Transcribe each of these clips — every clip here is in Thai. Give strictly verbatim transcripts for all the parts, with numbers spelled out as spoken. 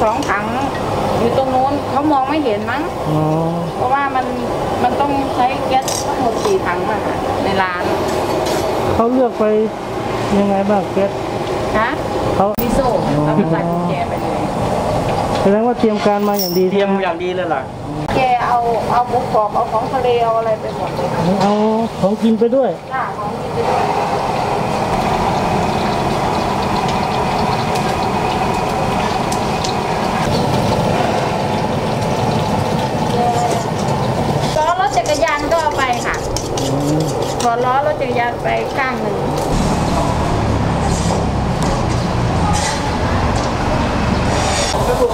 สองถังอยู่ตรงนู้นเขามองไม่เห็นมั้งเพราะว่ามันมันต้องใช้แก๊สทั้งหมดสี่ถังอะในร้านเขาเลือกไปยังไงบ้างแก๊สฮะเขาพิโซ่เขาใส่กุญแจไปเลยแสดงว่าเตรียมการมาอย่างดีเตรียมอย่างดีเลยล่ะแกเอาเอาหมูกรอบเอาของทะเลเอาอะไรไปหมดเลยเอาของกินไปด้วยค่ะของกินไปด้วยล้อรถจักรยานก็เอาไปค่ะขอล้อรถจักรยานไปข้างหนึ่งรถ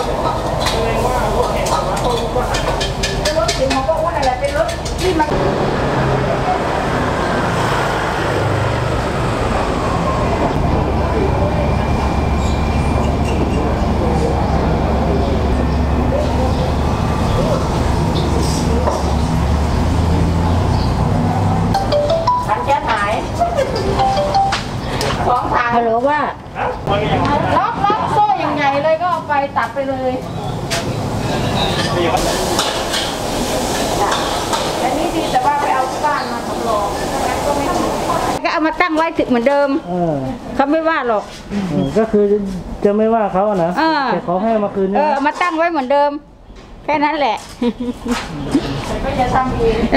ถึงเขาบอกว่าอะไรเป็นรถที่มันถังแก๊สหายสองถังฮัลโหลว่าล็อกล็อกโซ่อย่างใหญ่เลยก็เอาไปตัดไปเลยอันนี้ดีแต่ว่าไปเอาบ้านมาทำรองก็ไม่ก็เอามาตั้งไว้ถึงเหมือนเดิมเขาไม่ว่าหรอกก็คือจะไม่ว่าเขานะแต่เขาให้มาคืนเออมาตั้งไว้เหมือนเดิมแค่นั้นแหละก็จะทำเอง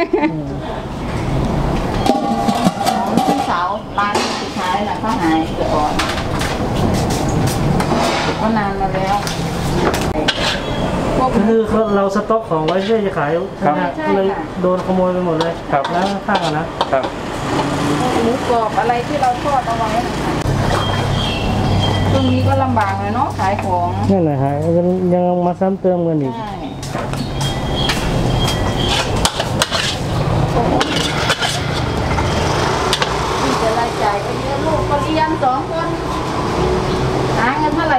พี่สาวร้านสุดท้ายน่ะเขาหายเกิดก่อนก็นานมาแล้วก็คือเราสต็อกของไว้เพื่อจะขายเลยโดนขโมยไปหมดเลยแล้วข้างนะครับหมูกรอบอะไรที่เราทอดเอาไว้ตรงนี้ก็ลำบากเลยเนาะขายของนี่แหละฮะยังมาซ้ำเติมกันอีกนี่จะรายจ่ายก็เยอะลูกก็เรียนสองคนหาเงินเท่าไหร่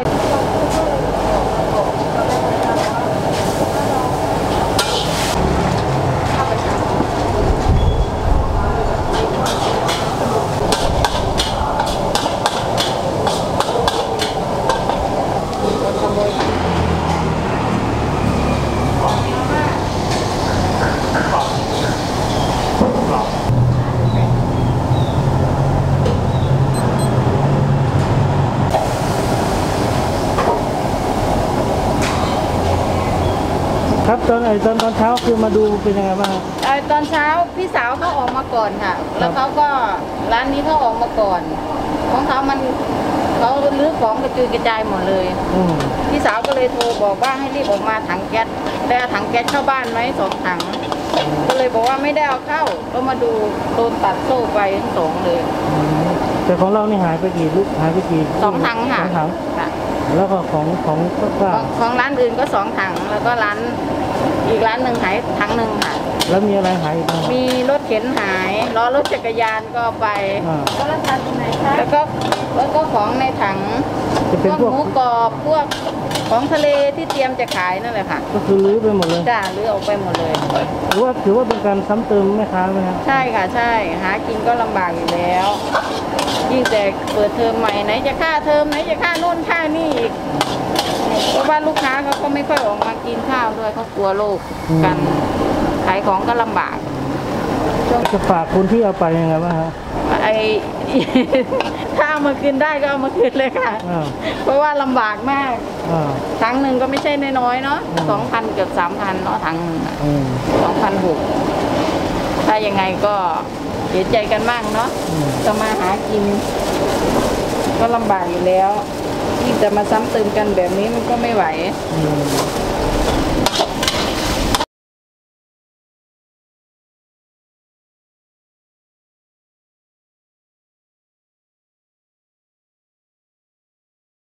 ครับตอนไอ้ตอนตอนเช้าคือมาดูเป็นยังไงบ้างไอ้ตอนเช้าพี่สาวเขาออกมาก่อนค่ะแล้วเขาก็ร้านนี้เขาออกมาก่อนของเขามันเขาลื้อของกระจุยกระจายหมดเลยพี่สาวก็เลยโทรบอกว่าให้รีบออกมาถังแก๊สได้ถังแก๊สเข้าบ้านไหมสองถังก็เลยบอกว่าไม่ได้เอาเข้าก็มาดูโดนตัดโซ่ไปทั้งสองเลยแต่ของเรานี่หายไปกี่ลูกหายไปกี่สองถังค่ะแล้วก็ของของก็ของร้านอื่นก็สองถังแล้วก็ร้านอีกร้านหนึ่งหายถังหนึ่งค่ะแล้วมีอะไรหายอีกมีรถเข็นหายล้อรถจักรยานก็ไปแล้วแล้วก็แล้วก็ของในถังพวกหมูกรอบพวกของทะเลที่เตรียมจะขายนั่นแหละค่ะก็คือลื้อไปหมดเลยจ้าลื้อออกไปหมดเลยถือว่าถือว่าเป็นการซ้ำเติมแม่ค้าไหมครับใช่ค่ะใช่หากินก็ลำบากอยู่แล้วยิ่งแต่เปิดเทอมใหม่ไหนจะค่าเทอมไหนจะค่าโน่นค่านี่อีกเพราะว่าลูกค้าเขาก็ไม่ค่อยออกมากินข้าวด้วยเขากลัวโรคกันขายของก็ลำบากจะฝากคนที่เอาไปยังไงบ้างครับไอถ้าเอามาคืนได้ก็เอามาคืนเลยค่ะเพราะว่าลำบากมากถังหนึ่งก็ไม่ใช่น้อยๆเนาะสองพันเกือบสามพันเนาะถังหนึ่งสองพันหกถ้ายังไงก็เสียใจกันบ้างเนาะจะมาหากินก็ลำบากอยู่แล้วยิ่งจะมาซ้ำเติมกันแบบนี้มันก็ไม่ไหว